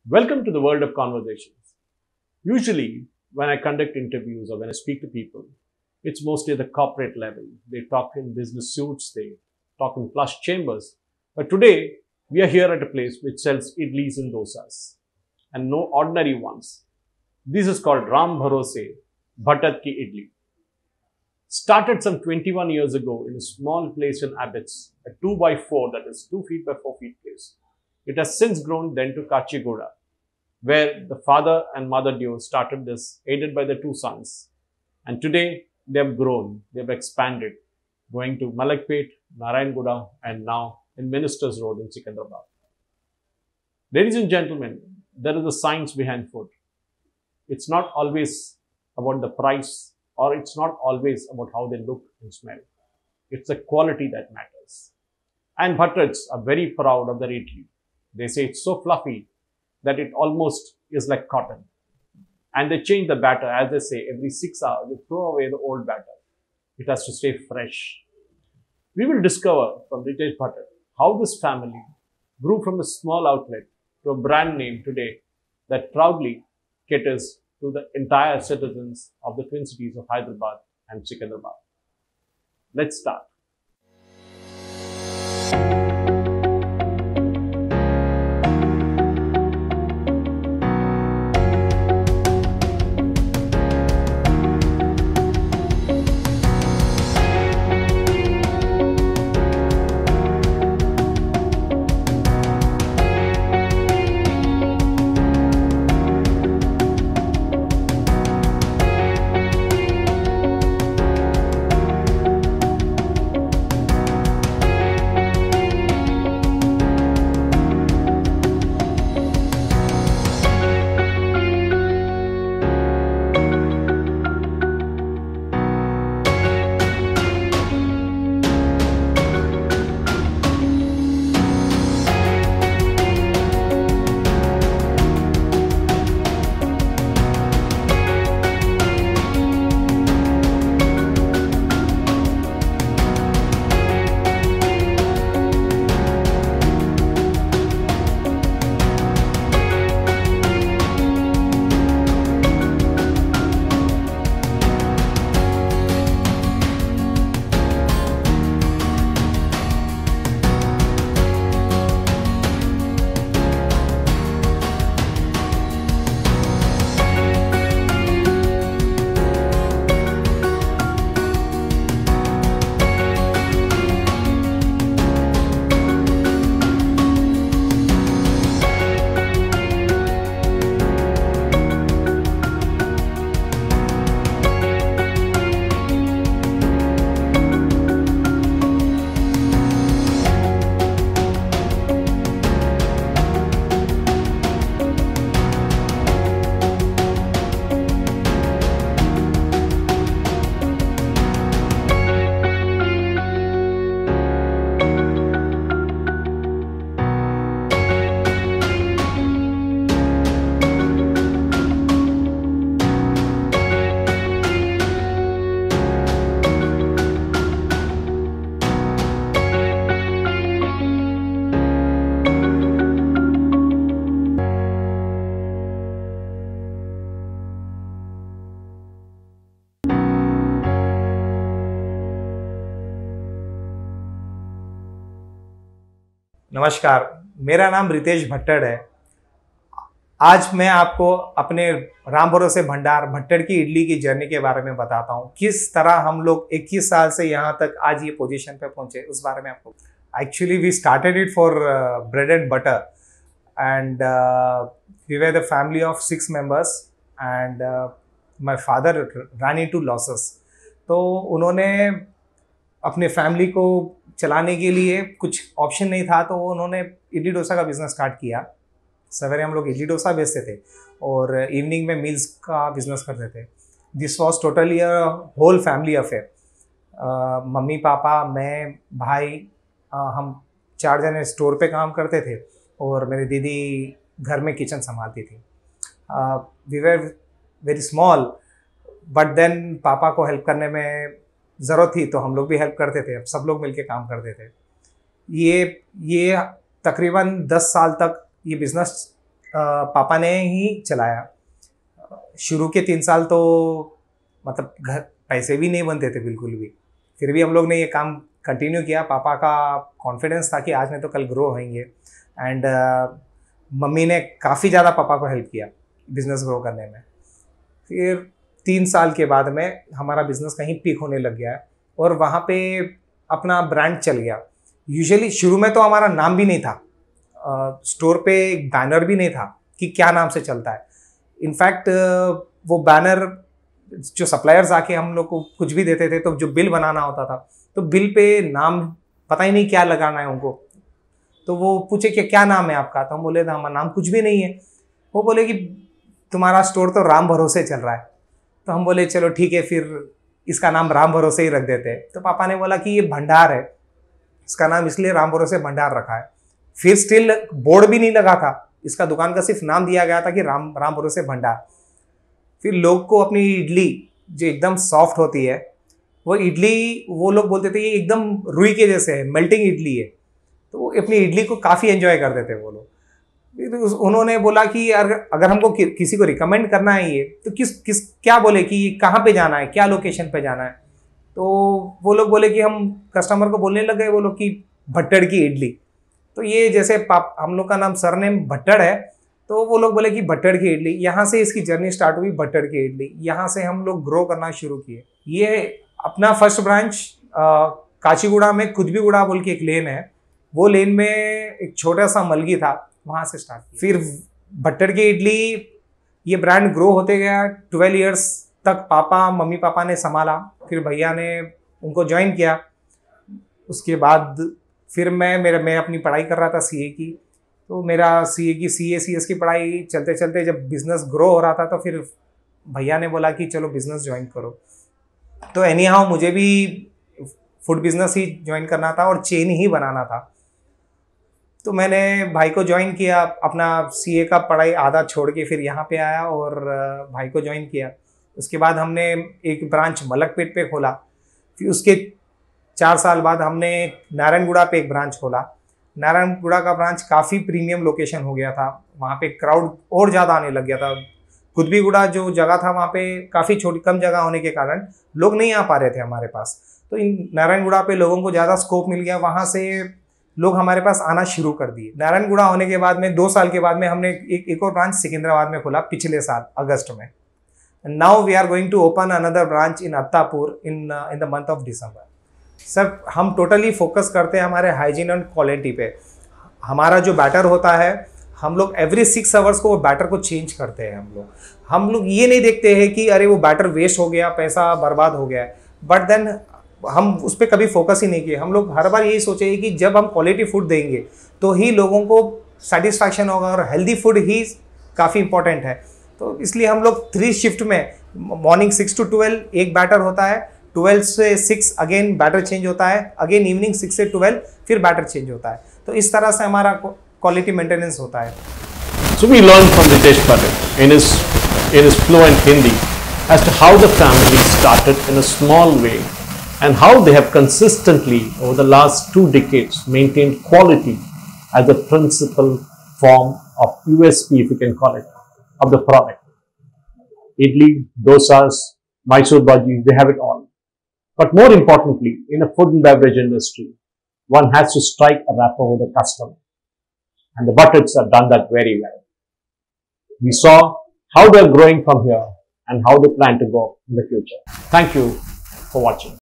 Welcome to the world of conversations. Usually, when I conduct interviews or when I speak to people, it's mostly at the corporate level. They talk in business suits, they talk in plush chambers. But today, we are here at a place which sells idlis and dosas, and no ordinary ones. This is called Ram Bharose Bhattat Ki Idli. Started some 21 years ago in a small place in Abbots, a 2 by 4, that is 2 feet by 4 feet place. It has since grown then to Kachigoda, where the father and mother duo started this, aided by the two sons. And today, they have grown, they have expanded, going to Malakpet, Narayanguda, and now in Ministers Road in Secunderabad. Ladies and gentlemen, there is a science behind food. It's not always about the price, or it's not always about how they look and smell. It's the quality that matters. And Bhattats are very proud of their idli. They say it's so fluffy that it almost is like cotton. And they change the batter, as they say, every 6 hours. They throw away the old batter. It has to stay fresh. We will discover from Ritesh Bhattat how this family grew from a small outlet to a brand name today that proudly caters to the entire citizens of the twin cities of Hyderabad and Secunderabad. Let's start. नमस्कार, मेरा नाम रितेश भट्टड़ है। आज मैं आपको अपने राम भरोसे भंडार भट्टड़ की इडली की जर्नी के बारे में बताता हूँ। किस तरह हम लोग 21 साल से यहाँ तक आज ये पोजीशन पे पहुँचे, उस बारे में आपको। Actually we started it for bread and butter and we were the family of 6 members and my father ran into losses. तो उन्होंने अपने फैमिली को चलाने के लिए कुछ ऑप्शन नहीं था, तो उन्होंने इडली डोसा का बिज़नेस स्टार्ट किया। सवेरे हम लोग इडली डोसा बेचते थे और इवनिंग में मील्स का बिज़नेस करते थे। This was totally a whole family affair. Mummy papa, मैं, भाई, हम 4 जने स्टोर पे काम करते थे और मेरी दीदी घर में किचन संभालती थी। We were very small, but then papa को हेल्प करने में ज़रूरत थी तो हम लोग भी हेल्प करते थे। सब लोग मिलके काम करते थे। ये तकरीबन 10 साल तक ये बिज़नेस पापा ने ही चलाया। शुरू के 3 साल तो मतलब घर पैसे भी नहीं बनते थे बिल्कुल भी, फिर भी हम लोग ने ये काम कंटिन्यू किया। पापा का कॉन्फिडेंस था कि आज नहीं तो कल ग्रो होंगे। एंड मम्मी ने काफ़ी ज़्यादा पापा को हेल्प किया बिज़नेस ग्रो करने में। फिर 3 साल के बाद में हमारा बिज़नेस कहीं पीक होने लग गया और वहाँ पे अपना ब्रांड चल गया। यूजुअली शुरू में तो हमारा नाम भी नहीं था, स्टोर पे एक बैनर भी नहीं था कि क्या नाम से चलता है। इनफैक्ट वो बैनर जो सप्लायर्स आके हम लोग को कुछ भी देते थे तो जो बिल बनाना होता था तो बिल पे नाम पता ही नहीं क्या लगाना है उनको। तो वो पूछे कि क्या नाम है आपका, तो हम बोले था हमारा नाम कुछ भी नहीं है। वो बोले कि तुम्हारा स्टोर तो राम भरोसे चल रहा है। तो हम बोले चलो ठीक है, फिर इसका नाम राम भरोसे ही रख देते हैं। तो पापा ने बोला कि ये भंडार है, इसका नाम इसलिए राम भरोसे भंडार रखा है। फिर स्टिल बोर्ड भी नहीं लगा था, इसका दुकान का सिर्फ नाम दिया गया था कि राम भरोसे भंडार। फिर लोग को अपनी इडली जो एकदम सॉफ्ट होती है वो इडली, वो लोग बोलते थे ये एकदम रुई के जैसे है, मेल्टिंग इडली है। तो वो अपनी इडली को काफ़ी एंजॉय करते थे वो लोग। फिर उन्होंने बोला कि अगर हमको किसी को रिकमेंड करना है ये तो किस क्या बोले कि कहाँ पे जाना है, क्या लोकेशन पे जाना है। तो वो लोग बोले कि हम कस्टमर को बोलने लगे वो लोग कि भट्टड़ की इडली। तो ये जैसे हम लोग का नाम सरनेम भट्टड़ है तो वो लोग बोले कि भट्टड़ की इडली, यहाँ से इसकी जर्नी स्टार्ट हुई। भट्टड़ की इडली यहाँ से हम लोग ग्रो करना शुरू किए। ये अपना फर्स्ट ब्रांच काचीगुड़ा में कुदबीगुड़ा बोल के एक लेन है, वो लेन में एक छोटा सा मलगी था, वहाँ से स्टार्ट किया। फिर भट्टड़ की इडली ये ब्रांड ग्रो होते गया। 12 इयर्स तक मम्मी पापा ने संभाला, फिर भैया ने उनको ज्वाइन किया। उसके बाद फिर मैं अपनी पढ़ाई कर रहा था सीए की। तो मेरा सीएस की पढ़ाई चलते चलते जब बिज़नेस ग्रो हो रहा था तो फिर भैया ने बोला कि चलो बिज़नेस ज्वाइन करो। तो एनी हाउ मुझे भी फूड बिज़नेस ही ज्वाइन करना था और चेन ही बनाना था। तो मैंने भाई को ज्वाइन किया, अपना सीए का पढ़ाई आधा छोड़ के फिर यहाँ पे आया और भाई को ज्वाइन किया। उसके बाद हमने एक ब्रांच मलकपेट पे खोला। फिर उसके 4 साल बाद हमने नारायणगुड़ा पे एक ब्रांच खोला। नारायणगुड़ा का ब्रांच काफ़ी प्रीमियम लोकेशन हो गया था, वहाँ पे क्राउड और ज़्यादा आने लग गया था। कुदबीगुड़ा जो जगह था वहाँ पे काफ़ी कम जगह होने के कारण लोग नहीं आ पा रहे थे हमारे पास। तो इन नारायणगुड़ा पे लोगों को ज़्यादा स्कोप मिल गया, वहाँ से लोग हमारे पास आना शुरू कर दिए। नारायणगुड़ा होने के बाद में 2 साल के बाद में हमने एक और ब्रांच सिकंदराबाद में खोला पिछले साल अगस्त में। Now we are going to open another branch in Attapur in the month of December. Sir हम टोटली फोकस करते हैं हमारे हाइजीन एंड क्वालिटी पे। हमारा जो बैटर होता है हम लोग एवरी 6 आवर्स को वो बैटर को चेंज करते हैं। हम लोग ये नहीं देखते हैं कि अरे वो बैटर वेस्ट हो गया, पैसा बर्बाद हो गया है, बट देन हम उस पर कभी फोकस ही नहीं किए। हम लोग हर बार यही सोचे कि जब हम क्वालिटी फूड देंगे तो ही लोगों को सेटिस्फैक्शन होगा और हेल्दी फूड ही काफ़ी इंपॉर्टेंट है। तो इसलिए हम लोग 3 शिफ्ट में मॉर्निंग 6 to 12 एक बैटर होता है, 12 से 6 अगेन बैटर चेंज होता है, अगेन इवनिंग 6 से 12 फिर बैटर चेंज होता है। तो इस तरह से हमारा क्वालिटी मेंटेनेंस होता है। So we learned from Ritesh Patel in his fluent Hindi as to how the family started in a small way and how they have consistently over the last 2 decades maintained quality as the principal form of USP, if you can call it, of the product. Idli, dosas, Mysore bhajis, they have it all. But more importantly, in a food and beverage industry, one has to strike a rapport with the customer. And the Butteds have done that very well. We saw how they are growing from here and how they plan to go in the future. Thank you for watching.